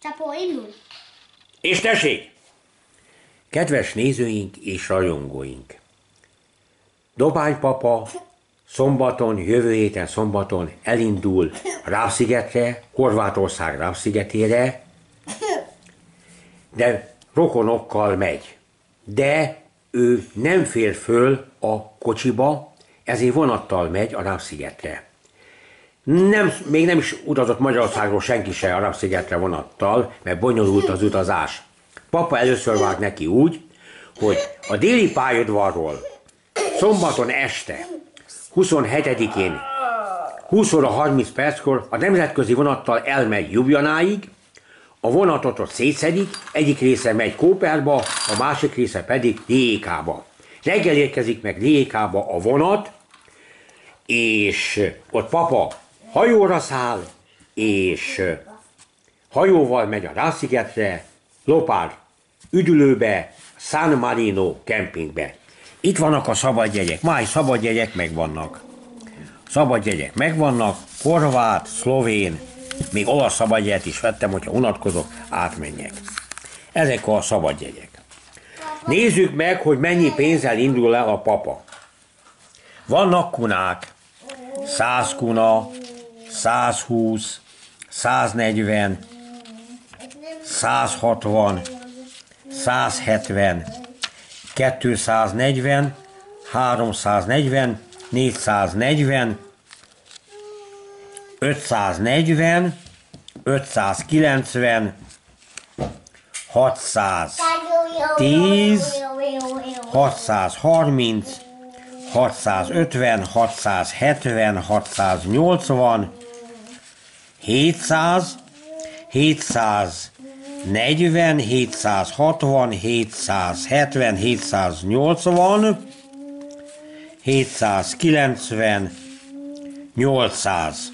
Csapó, indul! És tessék! Kedves nézőink és rajongóink! Dobány papa jövő héten szombaton elindul Ráb-szigetre, Horvátország Ráb-szigetére, de rokonokkal megy. De ő nem fér föl a kocsiba, ezért vonattal megy a Ráb-szigetre. Még nem is utazott Magyarországról senki se a Ráb-szigetre vonattal, mert bonyolult az utazás. Papa először vág neki úgy, hogy a déli pályaudvarról szombaton este, 27-én, 20 óra 30 perckor a nemzetközi vonattal elmegy Ljubljanáig, a vonatot ott szétszedik, egyik része megy Kóperba, a másik része pedig Rijékába. Reggel érkezik meg Rijékába a vonat, és ott papa hajóra száll, és hajóval megy a Ráb-szigetre, Lopár üdülőbe, San Marino kempingbe. Itt vannak a szabadjegyek, máj szabadjegyek megvannak. Szabadjegyek megvannak, horvát, szlovén, még olasz szabadjegyet is vettem, hogyha unatkozok, átmenjek. Ezek a szabadjegyek. Nézzük meg, hogy mennyi pénzzel indul el a papa. Vannak kunák, 100 kuna, 120, 140, 160, 170, 240, 340, 440, 540, 590, 610, 630, 650, 670, 680, 700, 740, 760, 770, 780, 790, 800.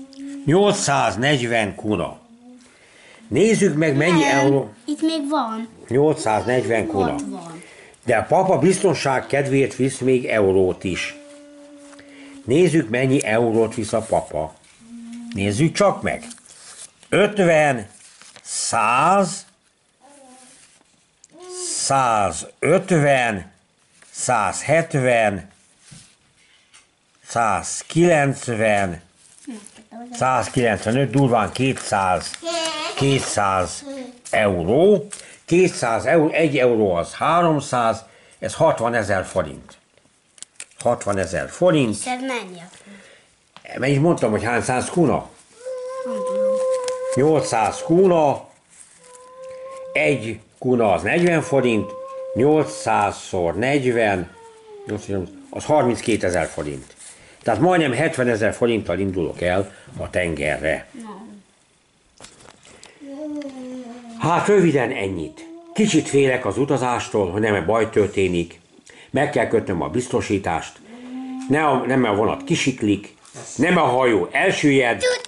840 kuna. Nézzük meg mennyi euró. Itt még van. 840 kuna. De a papa biztonság kedvéért visz még eurót is. Nézzük mennyi eurót visz a papa. Nézzük csak meg. 50, 100, 150, 170, 190, 195, durván 200 euró. 200 euró, 1 euró az 300, ez 60 000 forint. 60 000 forint. És ez mennyi? Mert is mondtam, hogy hány száz kuna? 800 kuna, 1 kuna az 40 forint, 800-szor 40, az 32 000 forint. Tehát majdnem 70 000 forinttal indulok el a tengerre. Hát röviden ennyit. Kicsit félek az utazástól, hogy nem baj történik. Meg kell kötnöm a biztosítást. Nem a vonat kisiklik, nem a hajó elsüllyed.